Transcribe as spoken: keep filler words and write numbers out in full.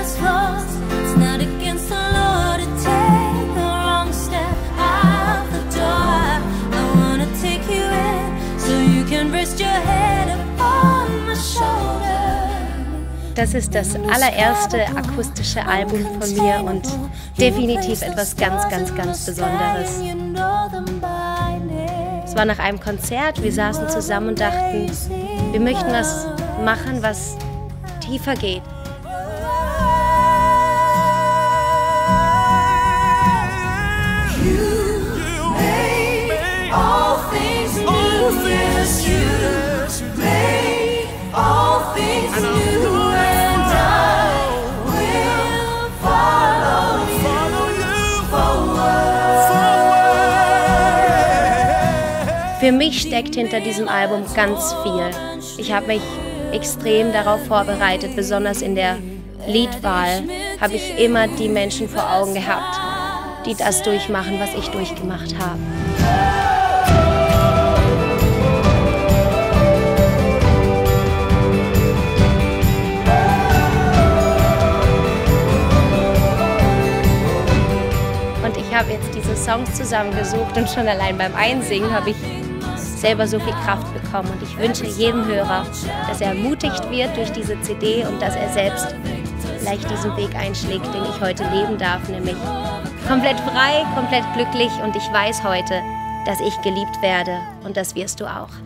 has flaws. It's not against the law to take the wrong step out the door. I wanna take you in so you can rest your head upon my shoulder. Das ist das allererste akustische Album von mir und definitiv etwas ganz, ganz, ganz Besonderes. Es war nach einem Konzert, wir saßen zusammen und dachten, wir möchten was machen, was tiefer geht. Für mich steckt hinter diesem Album ganz viel. Ich habe mich extrem darauf vorbereitet, besonders in der Liedwahl habe ich immer die Menschen vor Augen gehabt, die das durchmachen, was ich durchgemacht habe. Und ich habe jetzt diese Songs zusammengesucht und schon allein beim Einsingen habe ich selber so viel Kraft bekommen. Und ich wünsche jedem Hörer, dass er ermutigt wird durch diese C D und dass er selbst vielleicht diesen Weg einschlägt, den ich heute leben darf, nämlich komplett frei, komplett glücklich. Und ich weiß heute, dass ich geliebt werde und das wirst du auch.